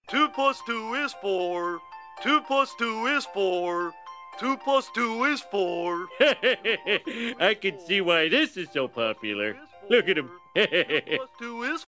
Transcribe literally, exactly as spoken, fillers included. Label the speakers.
Speaker 1: Two plus two is four. Two plus two is four. Two plus two is four.
Speaker 2: I can see why this is so popular. Look at him.
Speaker 1: Two plus two is